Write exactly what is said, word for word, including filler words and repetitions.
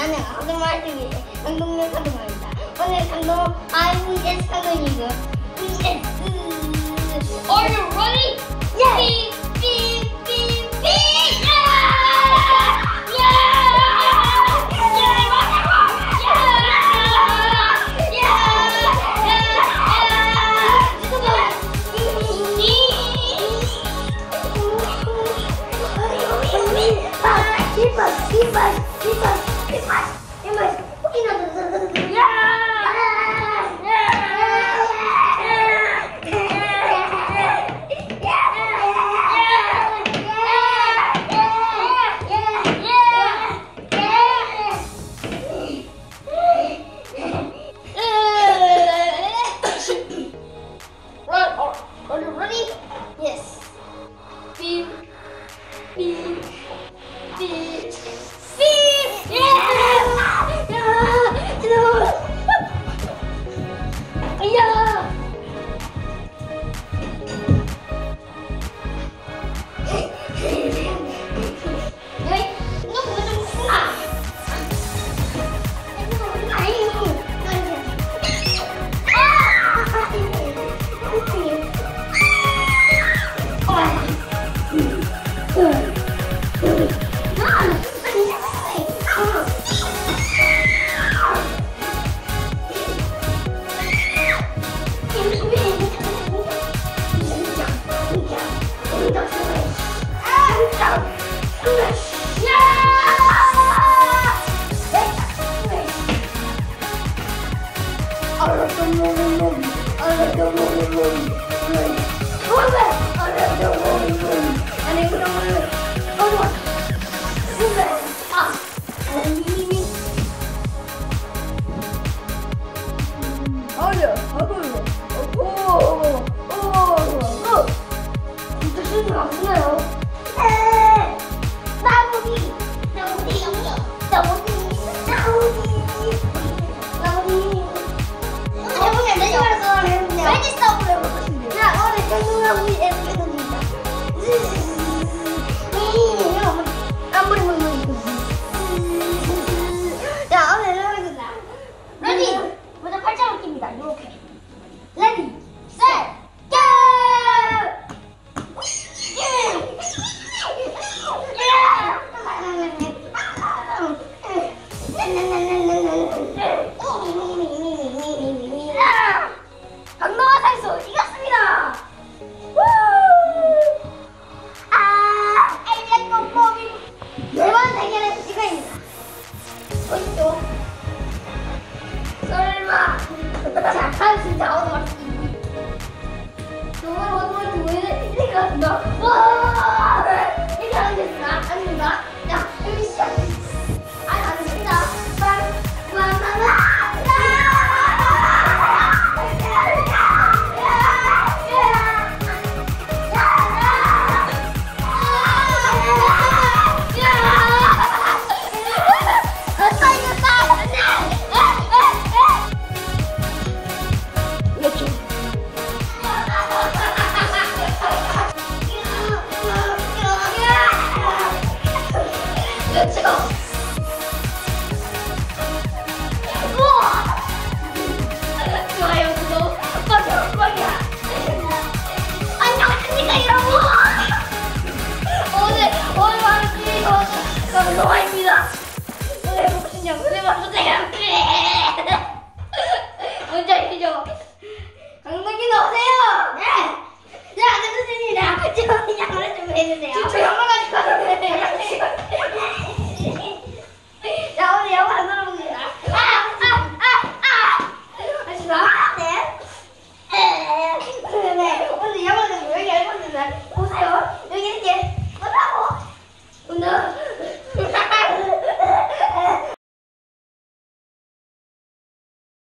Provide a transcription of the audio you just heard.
나는 아무 말씀이 강동민 감독입니다. 오늘 감독 아이브이에스 감독이고 Are you ready? Yeah! Beep, beep, beep, beep! Yeah! Yeah! Keep us, keep us, keep us, keep us, keep us. Are you ready? Yes. Beep, beep, beep, beep. Yeah! Yeah! No! Yeah! Đấy, nó vừa trong khu à? Này, 자, 다음 진짜 어느 맛있니? 정말 어느 맛이 왜 이렇게 같은다? 와! 이렇게 하는 게 있나? 아닙니다. 자, 여기 시작! 아니, 아닙니다. 빰! 빰! 빰! Let's go!